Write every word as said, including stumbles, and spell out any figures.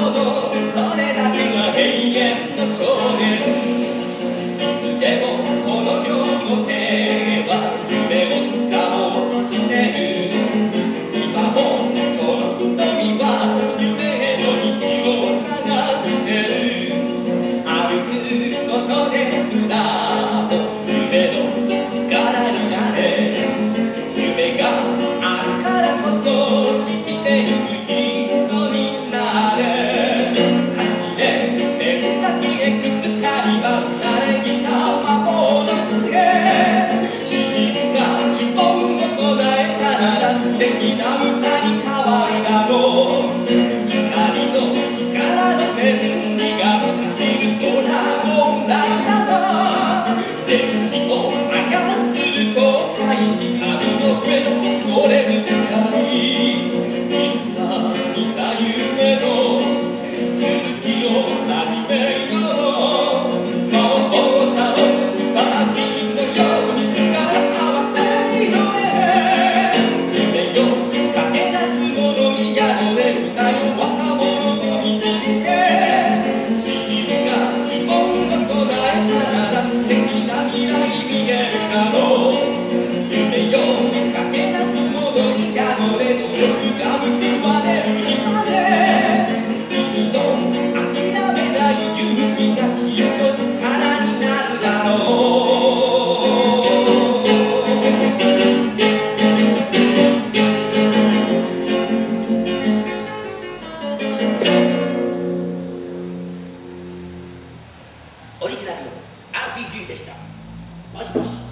のそれだけが永遠の少年。いつでもこの両手は夢をつかもうとしてる。今もこの瞳は夢の道を探してる。歩くことですらも夢の力になれ。夢があるからこそ生きてゆく人になれ。走れ目先エクスカリバー慣れきた魔法の杖。詩人が呪文を唱えたなら素敵な歌に変わるだろう。光の力の千里が走るドラゴンライダー。電子を操る後悔し神の上のこれる世界。いつか見た夢の続きを始めよう。魔法を倒すパーティーのように力合わせ祈れ。夢よ駆け出す者に宿れるなよ若者の導け。詩人が呪文を唱えたなら素敵な未来見えるだろう。夢よ駆け出す者に宿れ努力が報われる日まで。君の諦めない勇気がきっと力になるだろう。オリジナル アールピージー でした。もしもし。